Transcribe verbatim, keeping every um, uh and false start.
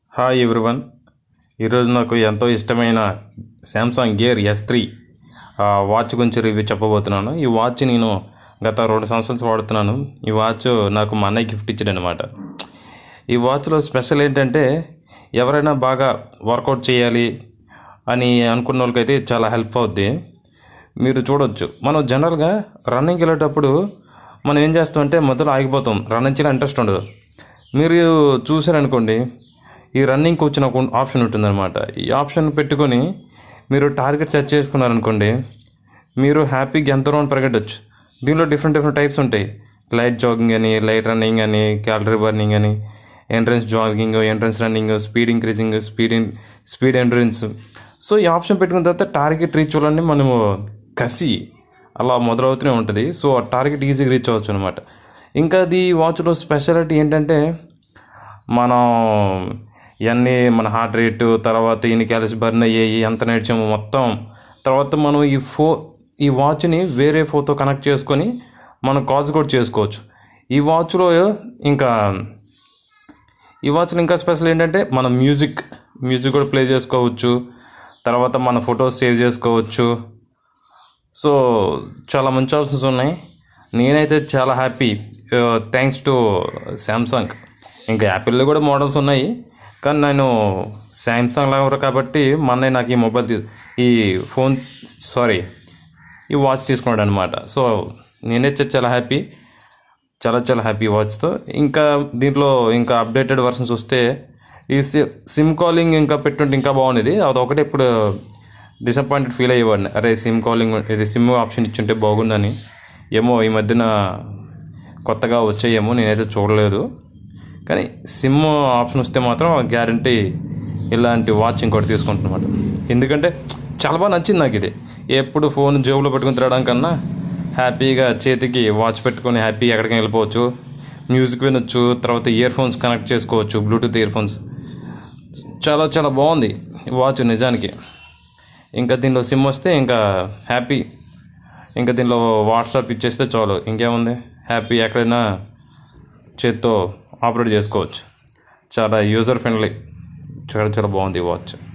Hi everyone. ఈరోజు నాకు ఎంతో ఇష్టమైన Samsung Gear S three watch గురించి రివ్యూ చెప్పబోతున్నాను. ఈ వాచ్ నేను గత రెండు సంవత్సరాలు వాడుతున్నాను. ఈ వాచ్ నాకు మా అన్నయ్య గిఫ్ట్ ఇచ్చాడు అనమాట. ఈ వాచ్లో స్పెషల్ ఏంటంటే ఎవరైనా బాగా వర్కౌట్ చేయాలి అని అనుకున్న వాళ్ళకైతే చాలా హెల్ప్ అవుద్ది. మీరు చూడొచ్చు, మనం జనరల్గా రన్నింగ్కి వెళ్ళేటప్పుడు మనం ఏం చేస్తామంటే మొదలు ఆగిపోతాం, రన్నింగ్ చేయాలి ఇంట్రెస్ట్ ఉండదు. మీరు చూసారనుకోండి, ఈ రన్నింగ్కి వచ్చిన ఒక ఆప్షన్ ఉంటుందన్నమాట. ఈ ఆప్షన్ పెట్టుకొని మీరు టార్గెట్ సెట్ చేసుకున్నారనుకోండి, మీరు హ్యాపీగా ఎంత రౌండ్ పరిగెట్టచ్చు. దీనిలో డిఫరెంట్ డిఫరెంట్ టైప్స్ ఉంటాయి. లైట్ జాగింగ్ అని, లైట్ రన్నింగ్ అని, క్యాలరీ బర్నింగ్ అని, entrance jogging, entrance running, speed increasing, speed in speed entrance. So ఈ ఆప్షన్ పెట్టుకున్న తర్వాత టార్గెట్ రీచ్ అవ్వాలని మనము కసి అలా మొదలవుతూనే ఉంటుంది. సో ఆ టార్గెట్ ఈజీగా రీచ్ అవ్వచ్చు అనమాట. ఇంకా అది వాచ్లో స్పెషాలిటీ ఏంటంటే మనం ఇవన్నీ మన హార్ట్ రేటు, తర్వాత ఎన్ని క్యాలరీస్ బర్న్ అయ్యాయి, ఎంత నడిచాము మొత్తం, తర్వాత మనం ఈ ఫో ఈ వాచ్ని వేరే ఫోన్తో కనెక్ట్ చేసుకొని మనం కాల్స్ కూడా చేసుకోవచ్చు. ఈ వాచ్లో ఇంకా ఈ వాచ్లో ఇంకా స్పెషల్ ఏంటంటే మనం మ్యూజిక్ మ్యూజిక్ కూడా ప్లే చేసుకోవచ్చు, తర్వాత మన ఫొటోస్ సేవ్ చేసుకోవచ్చు. సో చాలా మంచి ఆప్షన్స్ ఉన్నాయి. నేనైతే చాలా హ్యాపీ, థ్యాంక్స్ టు శాంసంగ్. ఇంకా యాపిల్లో కూడా మోడల్స్ ఉన్నాయి, కానీ నేను శాంసంగ్ లవర్ కాబట్టి మా అన్నయ్య నాకు ఈ మొబైల్ తీ ఈ ఫోన్ సారీ ఈ వాచ్ తీసుకున్నాడు అనమాట. సో నేనైతే చాలా హ్యాపీ, చాలా చాలా హ్యాపీ వాచ్తో. ఇంకా దీంట్లో ఇంకా అప్డేటెడ్ వర్షన్స్ వస్తే ఈ సిమ్ కాలింగ్ ఇంకా పెట్టుంటే ఇంకా బాగుండేది. అది ఒకటే ఇప్పుడు డిసప్పాయింటెడ్ ఫీల్ అయ్యేవాడిని, అరే సిమ్ కాలింగ్ ఇది సిమ్ ఆప్షన్ ఇచ్చుంటే బాగుందని. ఏమో ఈ మధ్యన కొత్తగా వచ్చాయేమో, నేనైతే చూడలేదు. కానీ సిమ్ ఆప్షన్ వస్తే మాత్రం గ్యారంటీ ఇలాంటి వాచ్ ఇంకోటి తీసుకుంటున్నమాట. ఎందుకంటే చాలా బాగా నచ్చింది నాకు ఇది. ఎప్పుడు ఫోన్ జేబులో పెట్టుకుని తిరగడం కన్నా హ్యాపీగా చేతికి వాచ్ పెట్టుకొని హ్యాపీగా ఎక్కడికి వెళ్ళిపోవచ్చు, మ్యూజిక్ వినొచ్చు, తర్వాత ఇయర్ ఫోన్స్ కనెక్ట్ చేసుకోవచ్చు, బ్లూటూత్ ఇయర్ ఫోన్స్. చాలా చాలా బాగుంది ఈ వాచ్ నిజానికి. ఇంకా దీనిలో సిమ్ వస్తే ఇంకా హ్యాపీ. ఇంకా దీనిలో వాట్సాప్ ఇచ్చేస్తే చాలు, ఇంకేముంది, హ్యాపీ ఎక్కడైనా చేత్తో ఆపరేట్ చేసుకోవచ్చు. చాలా యూజర్ ఫ్రెండ్లీ, చాలా చాలా బాగుంది ఈ వాచ్.